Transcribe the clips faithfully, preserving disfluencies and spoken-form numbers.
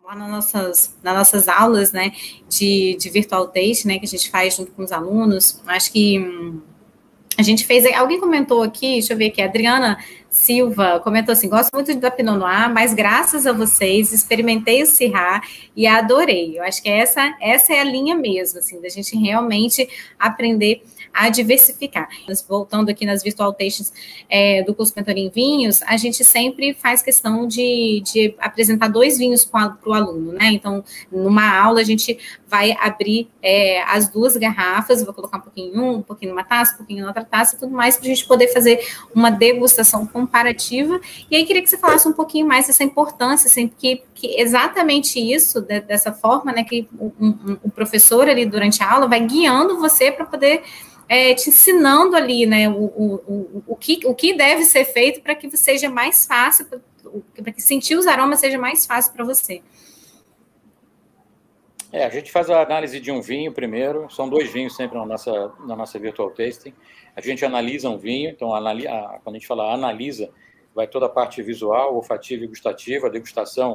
lá nas nossas, nas nossas aulas, né, de, de virtual taste, né, que a gente faz junto com os alunos. Acho que hum, a gente fez, alguém comentou aqui, deixa eu ver aqui, a Adriana Silva comentou assim, gosto muito da Pinot Noir, mas graças a vocês, experimentei o Syrah e adorei. Eu acho que essa, essa é a linha mesmo, assim, da gente realmente aprender a diversificar. Voltando aqui nas virtual tastings é, do curso Mentoria em Vinhos, a gente sempre faz questão de, de apresentar dois vinhos para o aluno, né? Então, numa aula, a gente vai abrir é, as duas garrafas, vou colocar um pouquinho em um, um pouquinho numa taça, um pouquinho em outra taça, tudo mais, para a gente poder fazer uma degustação comparativa. E aí, queria que você falasse um pouquinho mais dessa importância, assim, que, que exatamente isso, de, dessa forma, né, que o um, um, um professor ali durante a aula vai guiando você para poder É, te ensinando ali, né, o, o, o, o, que, o que deve ser feito para que seja mais fácil, para que sentir os aromas seja mais fácil para você. É, a gente faz a análise de um vinho primeiro, são dois vinhos sempre na nossa, na nossa virtual tasting. A gente analisa um vinho, então anali, a, quando a gente fala analisa, vai toda a parte visual, olfativa e gustativa, a degustação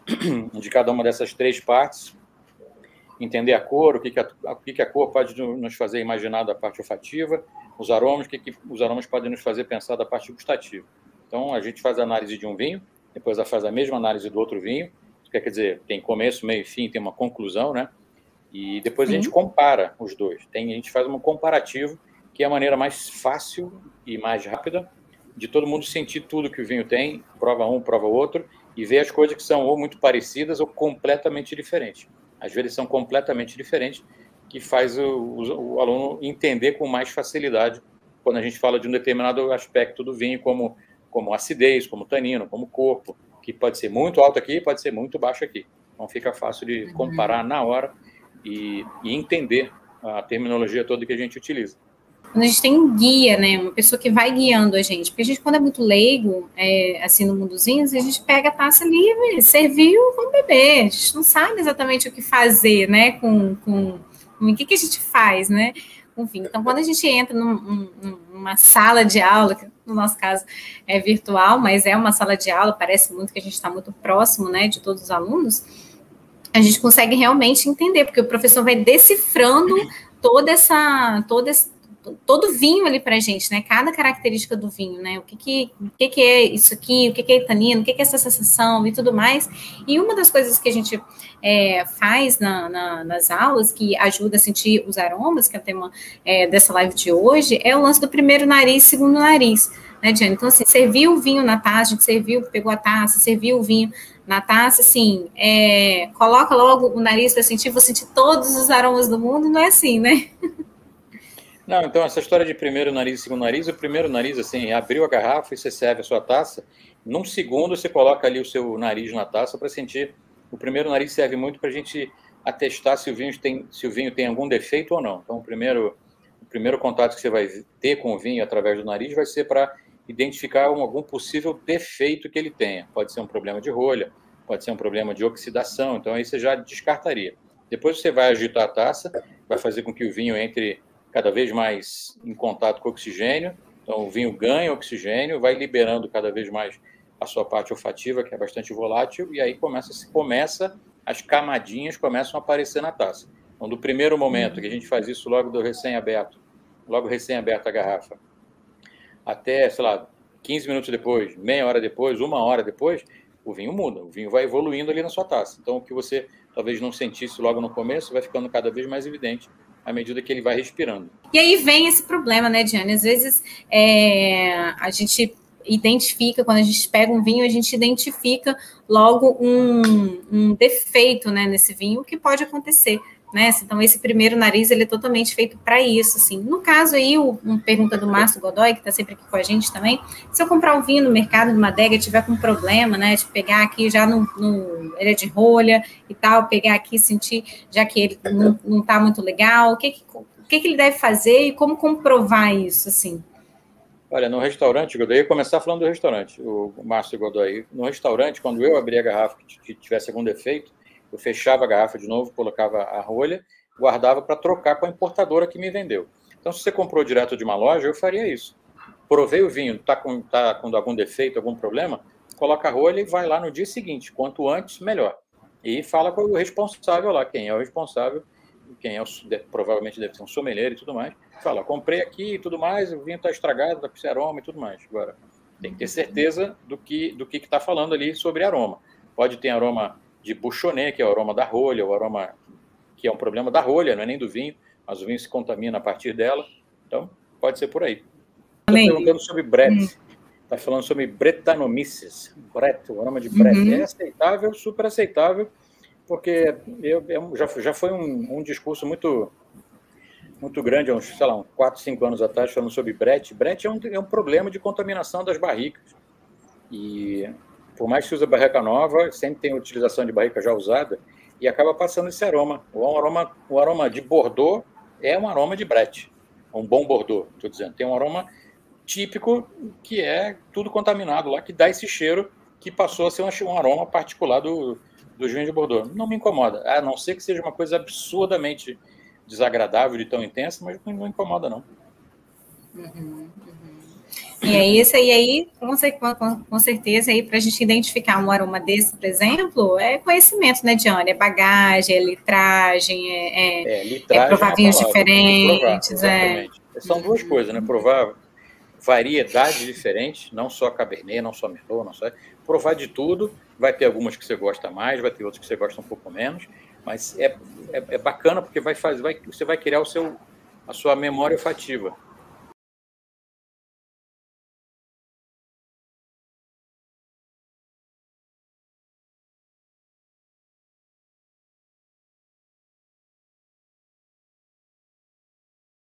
de cada uma dessas três partes, entender a cor, o que, que, a, o que, que a cor pode nos fazer imaginar da parte olfativa, os aromas, o que, que os aromas podem nos fazer pensar da parte gustativa. Então, a gente faz a análise de um vinho, depois faz a mesma análise do outro vinho, quer dizer, tem começo, meio e fim, tem uma conclusão, né? E depois Sim. a gente compara os dois. Tem, a gente faz um comparativo, que é a maneira mais fácil e mais rápida de todo mundo sentir tudo que o vinho tem, prova um, prova outro, e ver as coisas que são ou muito parecidas ou completamente diferentes. Às vezes são completamente diferentes, que faz o, o, o aluno entender com mais facilidade quando a gente fala de um determinado aspecto do vinho, como, como acidez, como tanino, como corpo, que pode ser muito alto aqui, pode ser muito baixo aqui. Então fica fácil de comparar na hora e, e entender a terminologia toda que a gente utiliza. Quando a gente tem um guia, né, uma pessoa que vai guiando a gente, porque a gente, quando é muito leigo, é, assim, no mundo dos vinhos, a gente pega a taça ali, serviu, vamos beber, a gente não sabe exatamente o que fazer, né, com, com, com o que, que a gente faz, né, enfim, então quando a gente entra num, num, numa sala de aula, que no nosso caso é virtual, mas é uma sala de aula, parece muito que a gente está muito próximo, né, de todos os alunos, a gente consegue realmente entender, porque o professor vai decifrando toda essa, toda essa todo vinho ali pra gente, né, cada característica do vinho, né, o que que, o que, que é isso aqui, o que, que é tanino, o que, que é essa sensação e tudo mais, e uma das coisas que a gente é, faz na, na, nas aulas, que ajuda a sentir os aromas, que é o tema é, dessa live de hoje, é o lance do primeiro nariz, segundo nariz, né, Diane, então assim, serviu o vinho na taça, a gente serviu, pegou a taça, serviu o vinho na taça, assim, é, coloca logo o nariz para sentir, vou sentir todos os aromas do mundo, não é assim, né? Não, então essa história de primeiro nariz e segundo nariz, o primeiro nariz, assim, abriu a garrafa e você serve a sua taça, num segundo você coloca ali o seu nariz na taça para sentir. O primeiro nariz serve muito para a gente atestar se o vinho tem, se o vinho tem algum defeito ou não. Então, o primeiro, o primeiro contato que você vai ter com o vinho através do nariz vai ser para identificar um, algum possível defeito que ele tenha. Pode ser um problema de rolha, pode ser um problema de oxidação, então aí você já descartaria. Depois você vai agitar a taça, vai fazer com que o vinho entre cada vez mais em contato com o oxigênio, então o vinho ganha oxigênio, vai liberando cada vez mais a sua parte olfativa, que é bastante volátil, e aí começa, começa as camadinhas começam a aparecer na taça. Então, do primeiro momento, que a gente faz isso logo do recém-aberto, logo recém-aberta a garrafa, até, sei lá, quinze minutos depois, meia hora depois, uma hora depois, o vinho muda, o vinho vai evoluindo ali na sua taça. Então, o que você talvez não sentisse logo no começo, vai ficando cada vez mais evidente à medida que ele vai respirando. E aí vem esse problema, né, Diane? Às vezes é, a gente identifica, quando a gente pega um vinho, a gente identifica logo um, um defeito, né, nesse vinho, o que pode acontecer, né? Então, esse primeiro nariz, ele é totalmente feito para isso, assim. No caso aí, o, uma pergunta do Márcio Godoy, que está sempre aqui com a gente também, se eu comprar um vinho no mercado, numa adega, tiver com problema, né, de pegar aqui já no, no ele é de rolha e tal, pegar aqui, sentir, já que ele não, não tá muito legal, o que que, o que que ele deve fazer e como comprovar isso, assim? Olha, no restaurante, Godoy, eu ia começar falando do restaurante, o Márcio Godoy. No restaurante, quando eu abri a garrafa que tivesse algum defeito, eu fechava a garrafa de novo, colocava a rolha, guardava para trocar com a importadora que me vendeu. Então, se você comprou direto de uma loja, eu faria isso. Provei o vinho, está com, tá com algum defeito, algum problema, coloca a rolha e vai lá no dia seguinte. Quanto antes, melhor. e fala com o responsável lá, quem é o responsável, quem é o, provavelmente deve ser um sommelier e tudo mais, fala, comprei aqui e tudo mais, o vinho está estragado, está com esse aroma e tudo mais. Agora, tem que ter certeza do que do que está falando ali sobre aroma. Pode ter aroma de bouchonnet, que é o aroma da rolha, o aroma que é um problema da rolha, não é nem do vinho, mas o vinho se contamina a partir dela. Então, pode ser por aí. Estou perguntando sobre Brett. Está hum. falando sobre Brettanomyces. Brett, o aroma de Brett. Uhum. É aceitável, super aceitável, porque eu, eu, já, já foi um, um discurso muito, muito grande, uns, sei lá, uns quatro, cinco anos atrás, falando sobre Brett. Brett é um, é um problema de contaminação das barricas. E, por mais que se use barrica nova, sempre tem utilização de barrica já usada, e acaba passando esse aroma. O aroma, o aroma de Bordeaux é um aroma de Brett. Um bom Bordeaux, estou dizendo. Tem um aroma típico que é tudo contaminado lá, que dá esse cheiro que passou a ser um, um aroma particular do, do vinho de Bordeaux. Não me incomoda, a não ser que seja uma coisa absurdamente desagradável e tão intensa, mas não me incomoda, não. Uhum, uhum. E é isso, e aí, com, com certeza, para a gente identificar um aroma desse, por exemplo, é conhecimento, né, Diane? É bagagem, é litragem, é, é, é, litragem é provar vinhos diferentes. Provar, exatamente. É. São duas uhum. coisas, né? Provar variedades diferentes, não só Cabernet, não só Merlot, não só... Provar de tudo, vai ter algumas que você gosta mais, vai ter outras que você gosta um pouco menos, mas é, é, é bacana porque vai fazer, vai, você vai criar o seu, a sua memória olfativa.